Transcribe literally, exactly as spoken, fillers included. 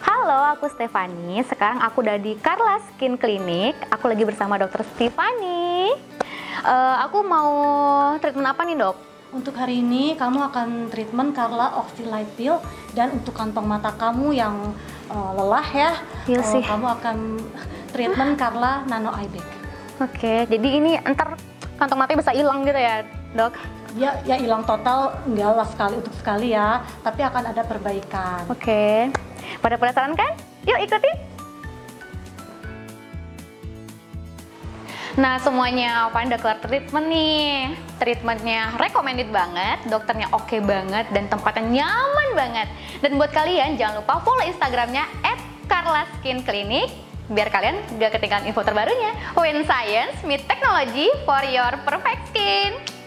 Halo, aku Stefani. Sekarang aku udah di Carla Skin Clinic. Aku lagi bersama dokter Stefani. Uh, aku mau treatment apa nih, dok? Untuk hari ini kamu akan treatment Carla Oxylite Peel, dan untuk kantong mata kamu yang uh, lelah ya, Iya uh, sih. kamu akan treatment Carla Nano Eye Bag. Oke, jadi ini ntar kantong matanya bisa hilang gitu ya, dok? Ya, ya hilang total enggak lah, sekali untuk sekali ya, tapi akan ada perbaikan. Oke, pada penasaran kan? Yuk ikutin. Nah semuanya Opan udah kelar treatment nih. Treatmentnya recommended banget, dokternya oke banget, dan tempatnya nyaman banget. Dan buat kalian jangan lupa follow Instagramnya at carla skin clinic biar kalian gak ketinggalan info terbarunya. When science meet technology for your perfect skin.